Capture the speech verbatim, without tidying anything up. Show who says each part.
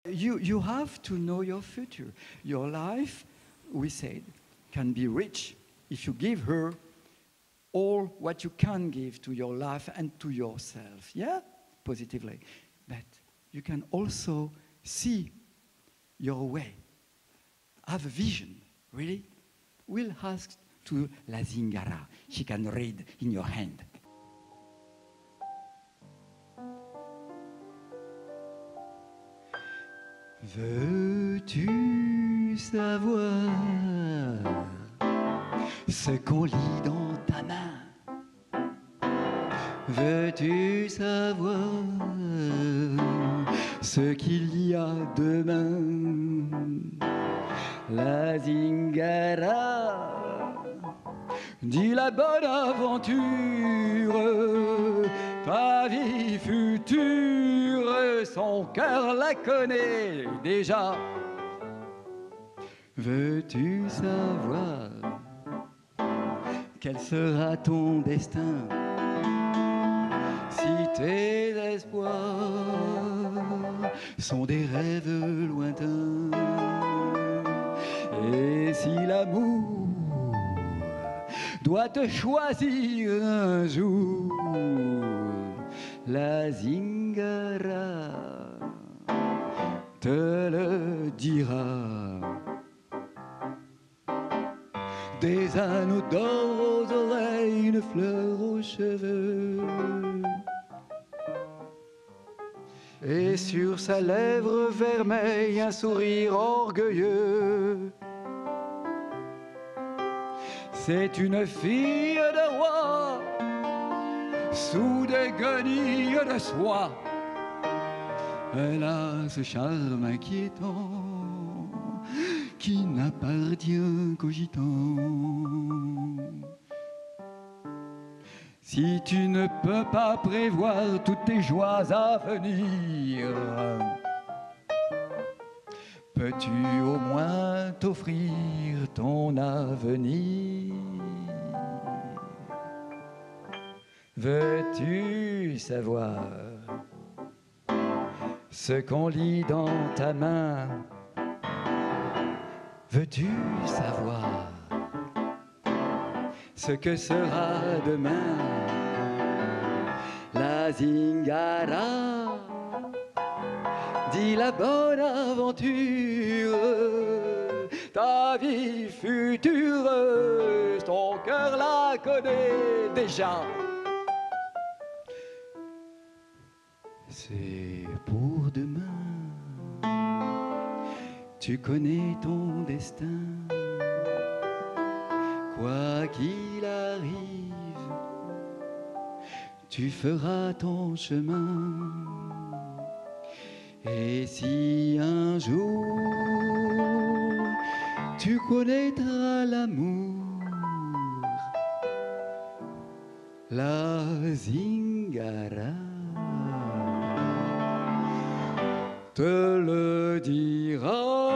Speaker 1: You, you have to know your future. Your life, we said, can be rich if you give her all what you can give to your life and to yourself, yeah? Positively. But you can also see your way. Have a vision, really? We'll ask to La Zingara. She can read in your hand. Veux-tu savoir ce qu'on lit dans ta main? Veux-tu savoir ce qu'il y a demain? La Zingara dit la bonne aventure, ta vie future, son cœur la connaît déjà. Veux-tu savoir quel sera ton destin? Si tes espoirs sont des rêves lointains, et si l'amour doit te choisir un jour, la Zingara te le dira. Des anneaux d'or aux oreilles, une fleur aux cheveux, et sur sa lèvre vermeille un sourire orgueilleux. C'est une fille de roi, sous des guenilles de soie. Elle a ce charme inquiétant qui n'appartient qu'aux gitans. Si tu ne peux pas prévoir toutes tes joies à venir, peux-tu au moins t'offrir ton avenir? Veux-tu savoir ce qu'on lit dans ta main? Veux-tu savoir ce que sera demain? La Zingara dit la bonne aventure, ta vie future, ton cœur la connaît déjà. C'est pour demain, tu connais ton destin. Quoi qu'il arrive, tu feras ton chemin. Et si un jour tu connaîtras l'amour, la Zingara te le dira.